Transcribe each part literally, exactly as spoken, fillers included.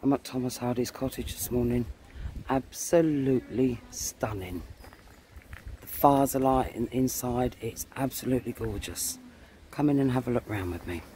I'm at Thomas Hardy's cottage this morning. Absolutely stunning. The fires are lighting inside. It's absolutely gorgeous. Come in and have a look round with me.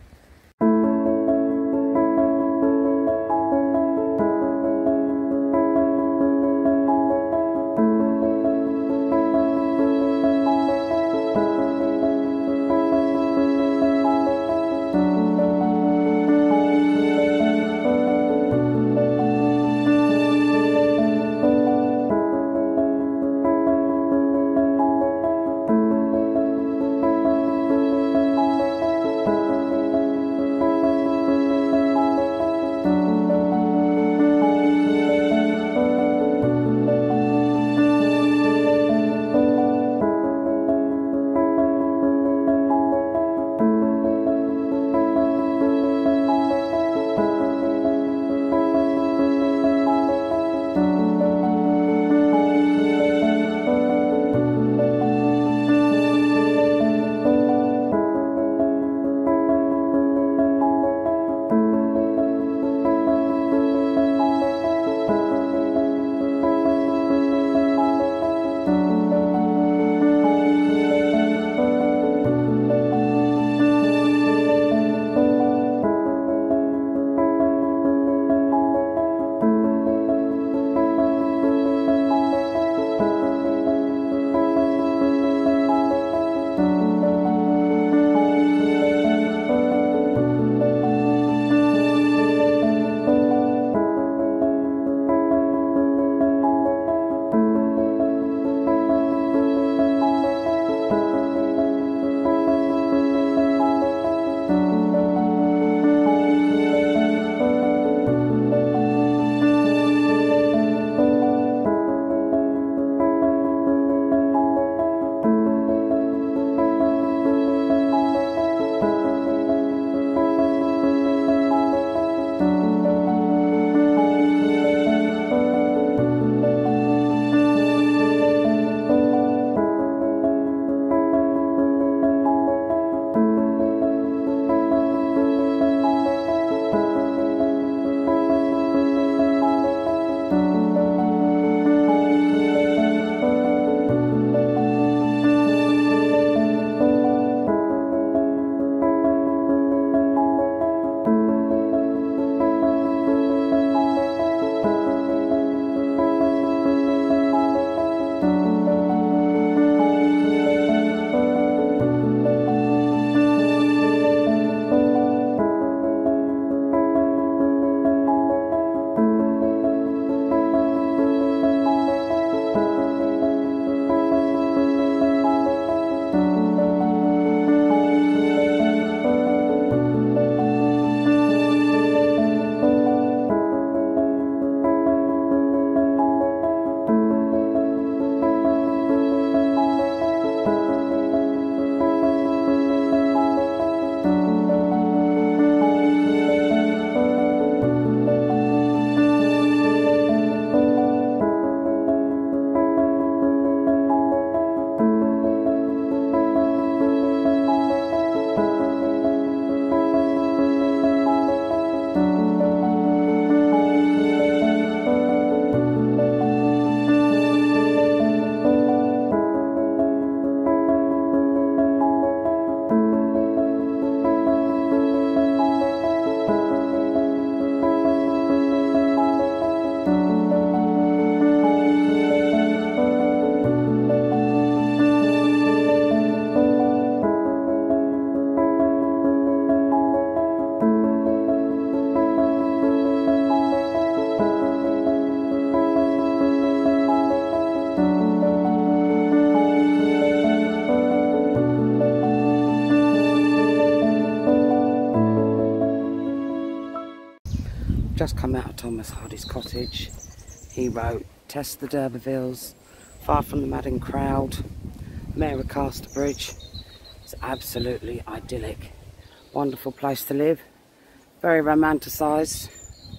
Just come out of Thomas Hardy's cottage. He wrote Tess the D'Urbervilles, Far from the Madding Crowd, Mayor of Casterbridge. It's absolutely idyllic. Wonderful place to live. Very romanticised.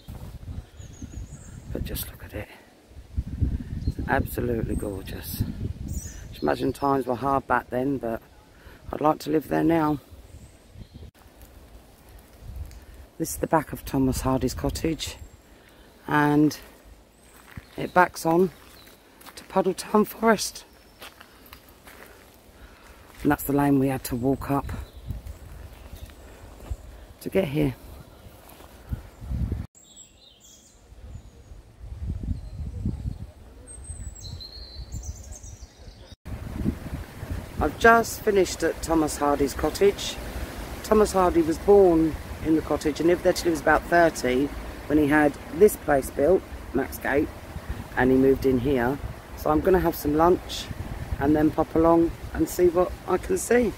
But just look at it. It's absolutely gorgeous. Just imagine times were hard back then, but I'd like to live there now. This is the back of Thomas Hardy's cottage. and it backs on to Puddletown Forest. And that's the lane we had to walk up to get here. I've just finished at Thomas Hardy's cottage. Thomas Hardy was born in the cottage and lived there till he was about thirty when he had this place built, Maxgate, and he moved in here. So I'm going to have some lunch and then pop along and see what I can see.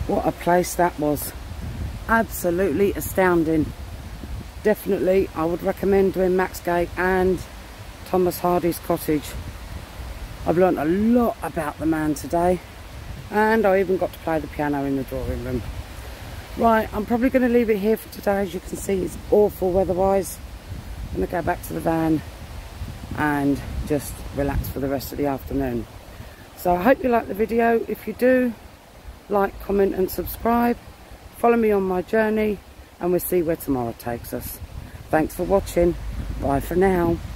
What a place that was. Absolutely astounding. Definitely I would recommend doing Maxgate and Thomas Hardy's cottage. I've learnt a lot about the man today, and I even got to play the piano in the drawing room. Right, I'm probably going to leave it here for today. As you can see, it's awful weather-wise. I'm going to go back to the van and just relax for the rest of the afternoon. So I hope you like the video. If you do, like, comment and subscribe. Follow me on my journey, and we'll see where tomorrow takes us. Thanks for watching. Bye for now.